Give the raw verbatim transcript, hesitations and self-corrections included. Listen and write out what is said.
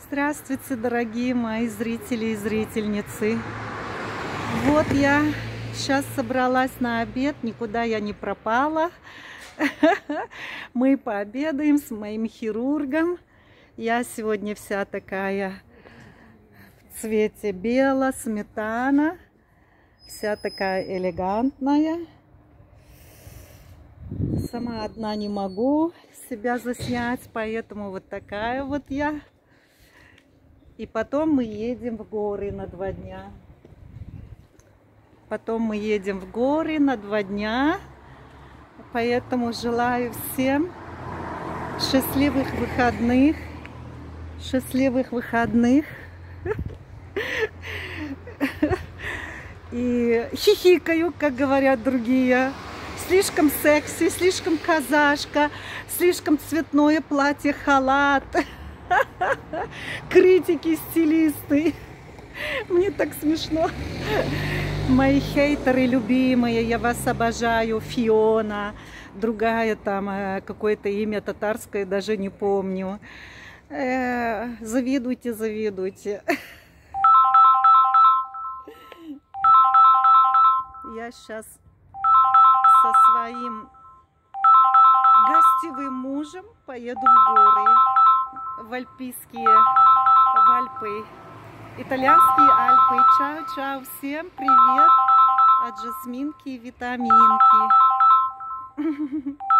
Здравствуйте, дорогие мои зрители и зрительницы. Вот я сейчас собралась на обед, никуда я не пропала. Мы пообедаем с моим хирургом. Я сегодня вся такая в цвете бело, сметана. Вся такая элегантная. Сама одна не могу себя заснять, поэтому вот такая вот я. И потом мы едем в горы на два дня. Потом мы едем в горы на два дня. Поэтому желаю всем счастливых выходных. Счастливых выходных. И хихикаю, как говорят другие. Слишком секси, слишком казашка, слишком цветное платье, халат. Критики, стилисты. Мне так смешно. Мои хейтеры любимые, я вас обожаю. Фиона, другая там, какое-то имя татарское, даже не помню. Э, завидуйте, завидуйте. Я сейчас со своим гостевым мужем поеду в горы. В альпийские, в Альпы, итальянские Альпы. Чао-чао, всем привет от Жасминки и Витаминки.